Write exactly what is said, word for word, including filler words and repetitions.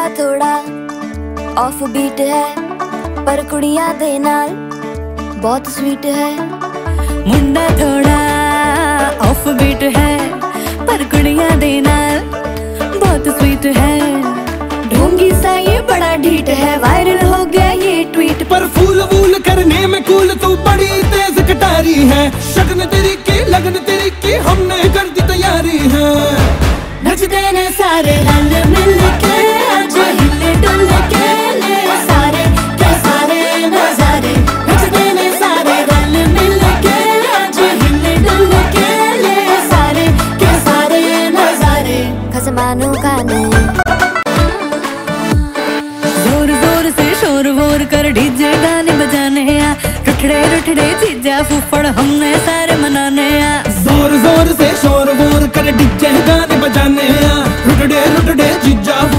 थोड़ा off beat है पर कुड़ियां दे नाल बहुत स्वीट है। मुंडा थोड़ा ऑफ बीट है पर कुड़ियां दे नाल बहुत स्वीट है। ढोंगी सा ये बड़ा ढीठ है, वायरल हो गया ये ट्वीट। पर फूल वूल करने में कूल तू बड़ी तेज कटारी है। शगन तेरी की लगन तेरी की हमने कर दी तैयारी है। नचते ने सारे रल मिल के आज हिले डुल के ले सारे के सारे नजारे। नचते ने सारे रल मिल के आज हिले डुल के ले सारे के सारे नजारे। खसमानों का नहीं जोर जोर से शोर वोर कर डीजे गाने बजाने आ। रुठड़े रुठड़े चीजा फूफड़ हमने सारे मनाने आ। जोर जोर से शोर वोर कर डीजे गाने बजाने आ। रुठड़े रुठड़े चीजा